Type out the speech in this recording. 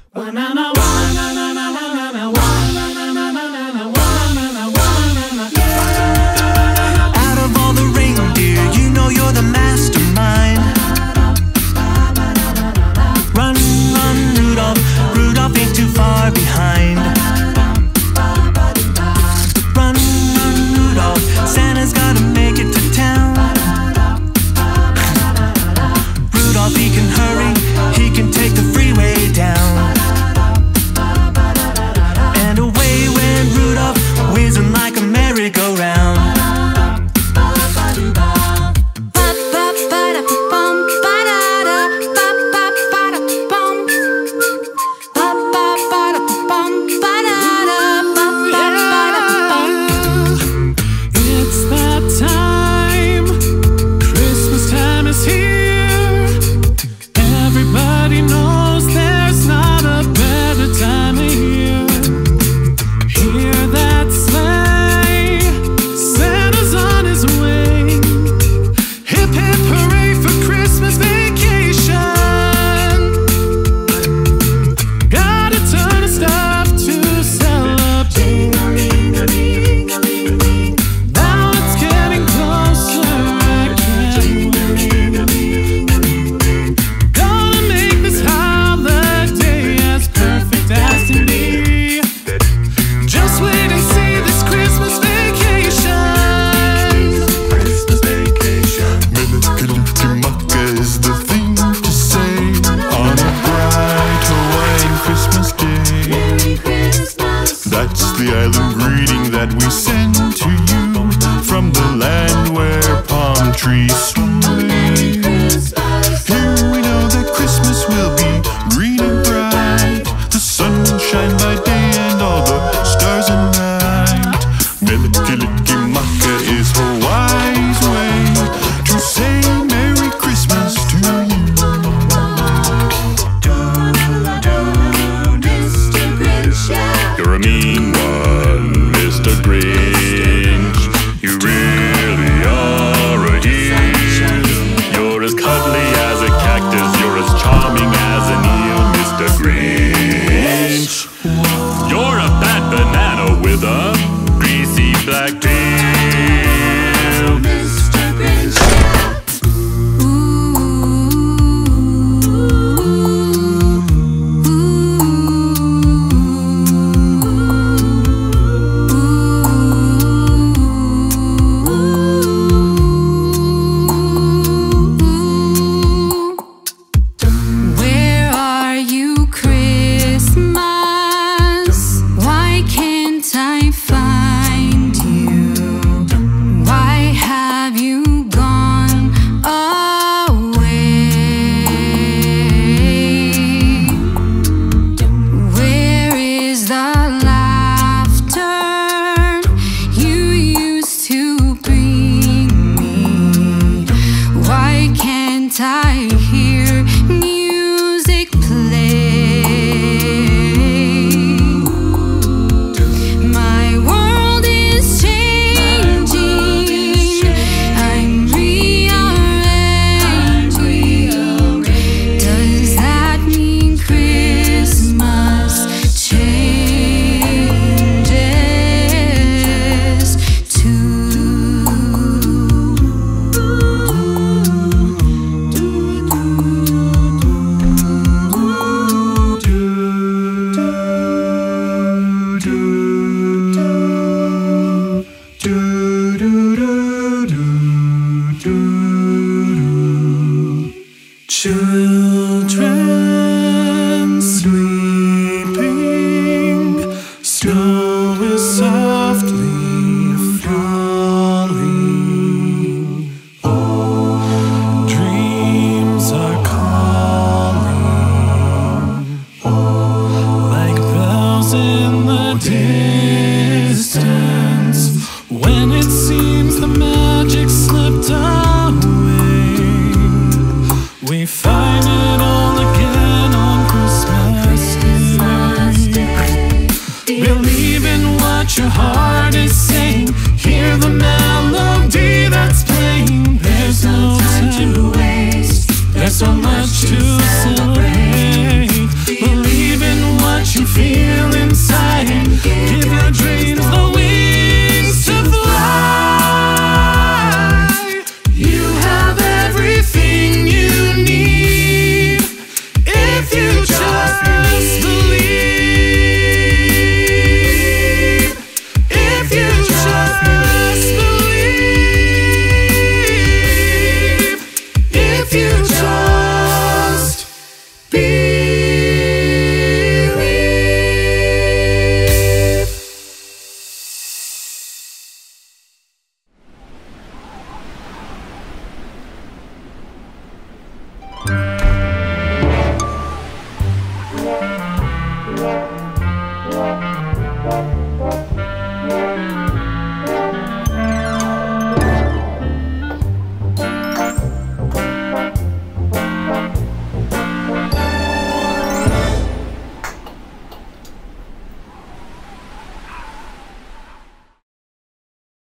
Out of all the reindeer, you know you're the mastermind. Run, run, Rudolph, Rudolph ain't too far behind. Run, run, Rudolph, Santa's gotta make it to town. Rudolph, he can hurry, he can take the freeway down. And away went Rudolph, whizzing like a merry-go-round. It's that time. Christmas time is here. Everybody knows there's not a better time of year. Hear that sleigh, Santa's on his way. Hip hip hooray for Christmas vacation. Got a ton of stuff to celebrate. Now it's getting closer, I can't wait. Gonna make this holiday as perfect as can be. Just wait and see this Christmas vacation. Christmas vacation. Melikalukimaka is the thing to say on a bright Hawaiian Christmas day. Merry Christmas. That's the island greeting that we send to you from the land where palm trees